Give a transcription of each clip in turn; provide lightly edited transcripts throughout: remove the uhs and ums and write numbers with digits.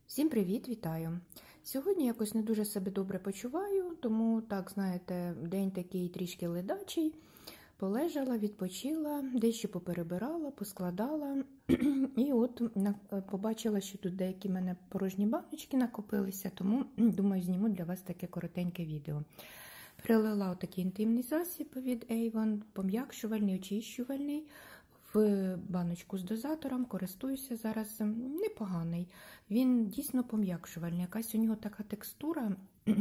Всім привіт, вітаю! Сьогодні якось не дуже себе добре почуваю, тому, так, знаєте, день такий трішки ледачий. Полежала, відпочила, дещо поперебирала, поскладала. І от побачила, що тут деякі в мене порожні баночки накопилися, тому, думаю, зніму для вас таке коротеньке відео. Перелила отакий інтимний засіб від Avon, пом'якшувальний, очищувальний, в баночку з дозатором, користуюся зараз, непоганий. Він дійсно пом'якшувальний, якась у нього така текстура,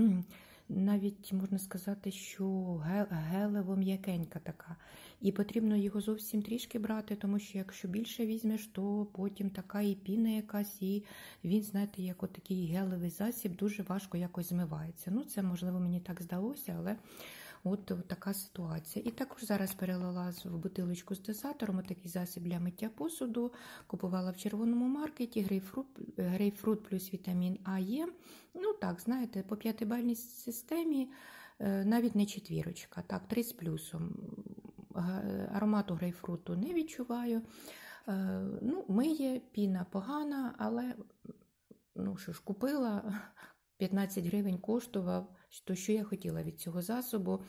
навіть можна сказати, що гелево-м'якенька така. І потрібно його зовсім трішки брати, тому що якщо більше візьмеш, то потім така і піна якась, і він, знаєте, як отакий гелевий засіб, дуже важко якось змивається. Ну, це, можливо, мені так здалося, але от така ситуація. І також зараз перелила в бутилочку з дозатором отакий засіб для миття посуду. Купувала в червоному маркеті, грейпфрут плюс вітамін А є. Ну так, знаєте, по 5-бальній системі навіть не четвірочка, так, 3 з плюсом. Аромату грейпфруту не відчуваю. Ну, миє, піна погана, але, ну що ж, купила, 15 гривень коштував, то що я хотіла від цього засобу,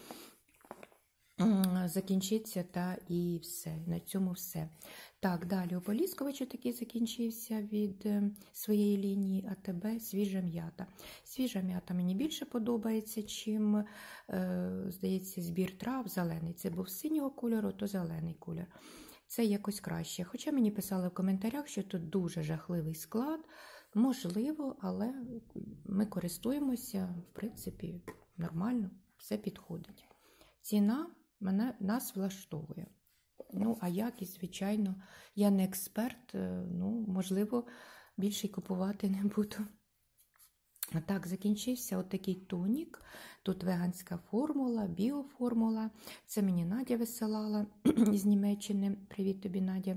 закінчиться, та і все, на цьому все. Так, далі ополіскувач такий закінчився від своєї лінії АТБ, свіжа м'ята. Свіжа м'ята мені більше подобається, чим, здається, збір трав зелений. Це був синього кольору, то зелений кольор. Це якось краще. Хоча мені писали в коментарях, що тут дуже жахливий склад. Можливо, але ми користуємося, в принципі, нормально, все підходить. Ціна нас влаштовує. Ну, а якість, звичайно, я не експерт, ну, можливо, більше й купувати не буду. Так, закінчився отакий тонік. Тут веганська формула, біоформула. Це мені Надя висилала з Німеччини. Привіт тобі, Надя.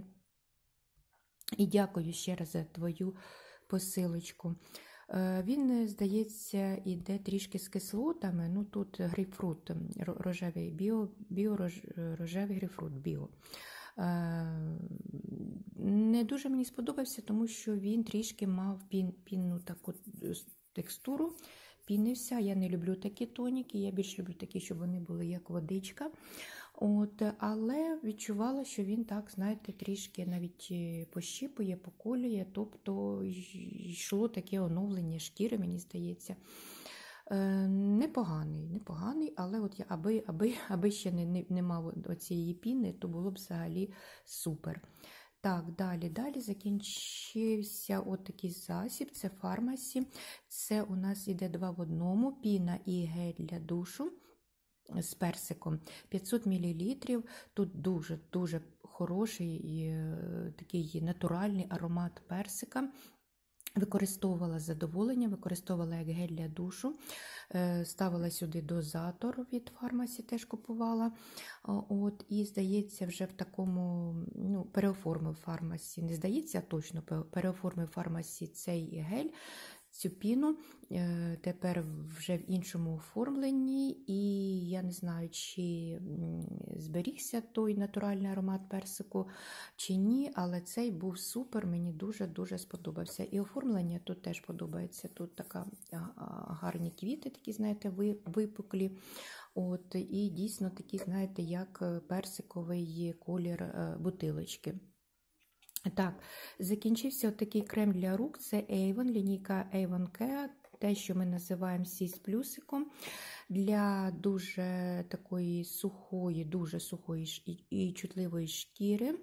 І дякую ще раз за твою посилочку. Він, здається, іде трішки з кислотами. Ну, тут грейпфрут, рожевий, рожевий грейпфрут, біо. Не дуже мені сподобався, тому що він трішки мав пінну таку текстуру, пінився. Я не люблю такі тоніки, я більш люблю такі, щоб вони були як водичка. Але відчувала, що він так, знаєте, трішки навіть пощіпує, поколює, тобто йшло таке оновлення шкіри, мені здається. Непоганий, але от я, аби ще не мав оцієї піни, то було б взагалі супер. Так, далі закінчився отакий засіб, це фармасі. Це у нас іде 2 в 1, піна і гель для душу з персиком. 500 мл. Тут дуже хороший і такий натуральний аромат персика. Використовувала з задоволенням, використовувала як гель для душу, ставила сюди дозатор від фармасі, теж купувала. І, здається, вже в такому, ну, переоформив фармасі, не здається, а точно переоформив фармасі цей гель, цю піну, тепер вже в іншому оформленні, і я не знаю, чи зберігся той натуральний аромат персику, чи ні, але цей був супер, мені дуже-дуже сподобався. І оформлення тут теж подобається, тут така гарні квіти, такі, знаєте, випуклі, і дійсно такі, знаєте, як персиковий колір бутилочки. Так, закінчився такий крем для рук, це Avon, лінійка Avon Care, те, що ми називаємо «Сі з плюсиком», для дуже такої сухої, дуже сухої і чутливої шкіри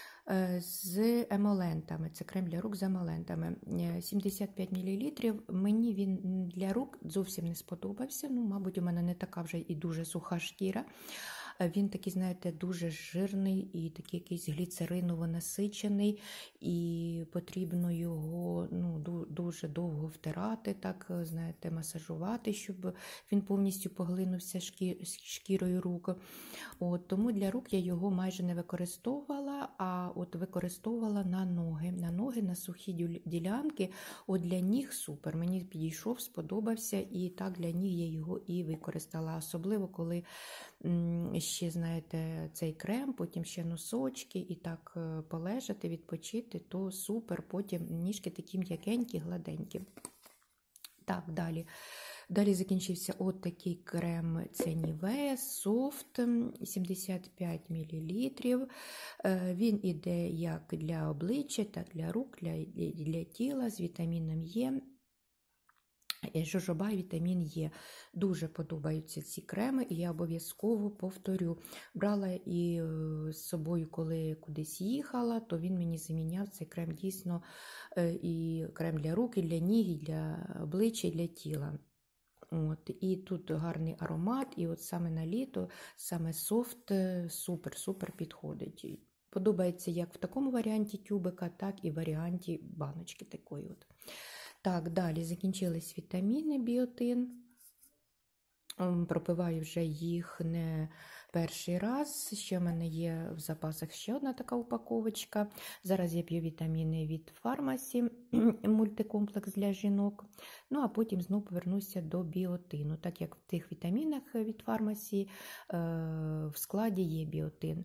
з емолентами. Це крем для рук з емолентами. 75 мл. Мені він для рук зовсім не сподобався, ну, мабуть, у мене не така вже і дуже суха шкіра. Він такий, знаєте, дуже жирний і такий якийсь гліцериново насичений, і потрібно його, ну, дуже довго втирати, так, знаєте, масажувати, щоб він повністю поглинувся шкірою рук. Тому для рук я його майже не використовувала, а використовувала на ноги, на сухі ділянки. Для ніг супер, мені підійшов, сподобався, і так для ніг я його і використала, особливо коли ще, знаєте, цей крем, потім ще носочки, і так полежати, відпочити, то супер, потім ніжки такі м'якенькі, гладенькі. Так, далі. Далі закінчився от такий крем, це Nivea Soft, 75 мл. Він іде як для обличчя, так для рук, для тіла з вітаміном Е. Жожоба і вітамін Е. Дуже подобаються ці креми, і я обов'язково повторю. Брала і з собою, коли кудись їхала, то він мені заміняв цей крем дійсно, і крем для рук, і для ніг, і для обличчя, і для тіла. От, і тут гарний аромат, і от саме на літо, саме софт супер-супер підходить. Подобається як в такому варіанті тюбика, так і в варіанті баночки такої от. Так, далі закінчились вітаміни біотин. Пропиваю вже їх не перший раз. Ще в мене є в запасах ще одна така упаковочка. Зараз я п'ю вітаміни від Фармасі, мультикомплекс для жінок. Ну, а потім знову повернуся до біотину, так як в тих вітамінах від Фармасі в складі є біотин.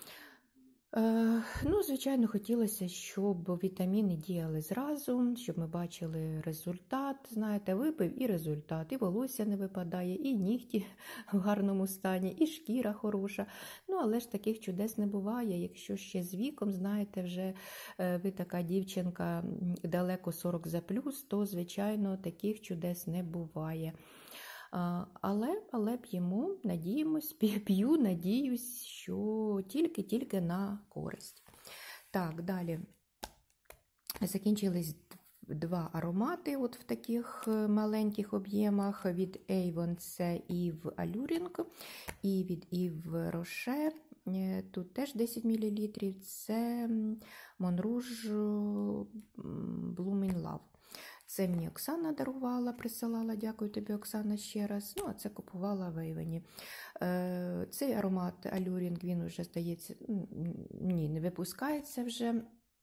Ну, звичайно, хотілося, щоб вітаміни діяли зразу, щоб ми бачили результат, знаєте, випив і результат, і волосся не випадає, і нігті в гарному стані, і шкіра хороша. Ну, але ж таких чудес не буває. Якщо ще з віком, знаєте, вже ви така дівчинка далеко 40 за плюс, то, звичайно, таких чудес не буває. Але п'ємо, надіємось, п'ю, надіюсь, що тільки на користь. Так, далі закінчились два аромати от в таких маленьких об'ємах від Avon, це Eve Alluring і від Yves Rocher. Тут теж 10 мл, це Mon Rouge Bloom in Love. Це мені Оксана дарувала, присилала, дякую тобі, Оксана, ще раз. Ну, а це купувала в Avon. Цей аромат Alluring, він вже, здається, ні, не випускається вже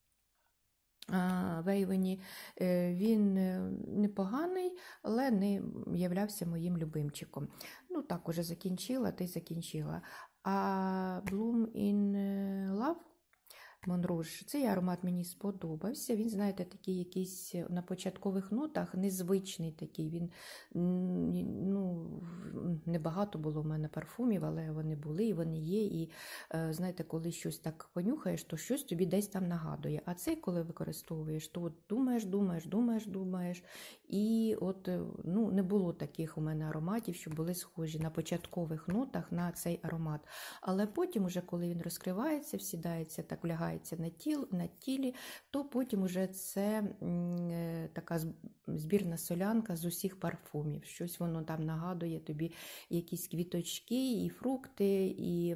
в Avon. Він непоганий, але не являвся моїм любимчиком. Ну, так, уже закінчила, ти закінчила. А Bloom in Love, Mon Rouge, цей аромат мені сподобався. Він, знаєте, такий якийсь на початкових нотах незвичний такий. Він, ну, небагато було в мене парфумів, але вони були і вони є. І, знаєте, коли щось так понюхаєш, то щось тобі десь там нагадує. А цей, коли використовуєш, то от думаєш. І от, ну, не було таких у мене ароматів, що були схожі на початкових нотах на цей аромат. Але потім, уже коли він розкривається, всідається, так влягається на тілі, то потім уже це така збірна солянка з усіх парфумів. Щось воно там нагадує тобі якісь квіточки, і фрукти, і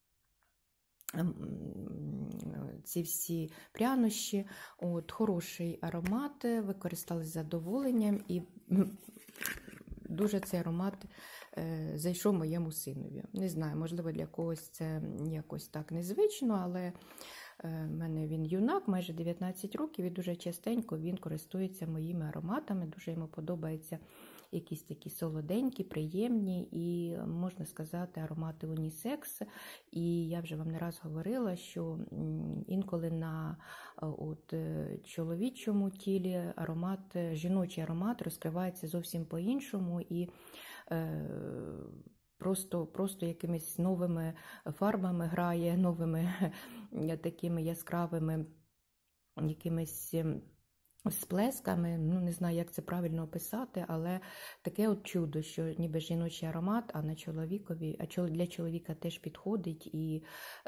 ці всі прянощі. От, хороший аромат, використали з задоволенням, і дуже цей аромат зайшов моєму синові. Не знаю, можливо, для когось це якось так незвично, але в мене він юнак, майже 19 років, і дуже частенько він користується моїми ароматами. Дуже йому подобаються якісь такі солоденькі, приємні і, можна сказати, аромати унісекс. І я вже вам не раз говорила, що інколи на от, чоловічому тілі аромат, жіночий аромат розкривається зовсім по-іншому, і просто якимись новими фарбами грає, новими такими яскравими якимись сплесками, ну, не знаю, як це правильно описати, але таке от чудо, що ніби жіночий аромат, а на чоловікові, для чоловіка теж підходить, і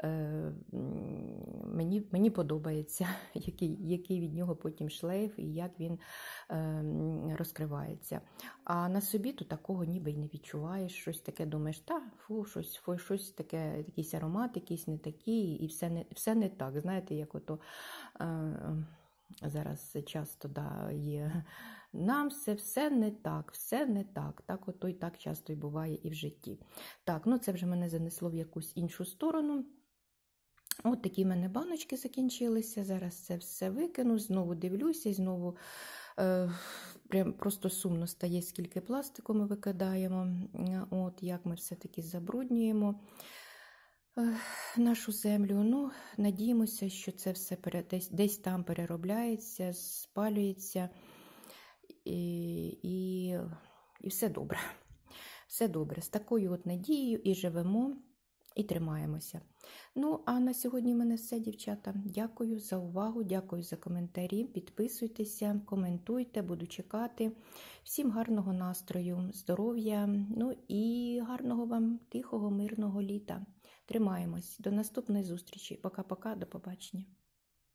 мені подобається, який від нього потім шлейф, і як він розкривається. А на собі то такого ніби й не відчуваєш, щось таке думаєш, щось таке, якийсь аромат, якийсь не такий, і все не так, знаєте, як ото... Зараз часто є, нам все не так, так ото й так часто й буває і в житті. Так, ну це вже мене занесло в якусь іншу сторону. От такі в мене баночки закінчилися, зараз це все викину, знову дивлюся, і знову прям просто сумно стає, скільки пластику ми викидаємо, от як ми все-таки забруднюємо. нашу землю. Ну, надіємося, що це все десь там переробляється, спалюється і все добре. Все добре. З такою от надією і живемо, і тримаємося. Ну, а на сьогодні в мене все, дівчата. Дякую за увагу, дякую за коментарі. Підписуйтеся, коментуйте, буду чекати. Всім гарного настрою, здоров'я, ну і гарного вам тихого, мирного літа. Тримаємось. До наступної зустрічі. Пока-пока, до побачення.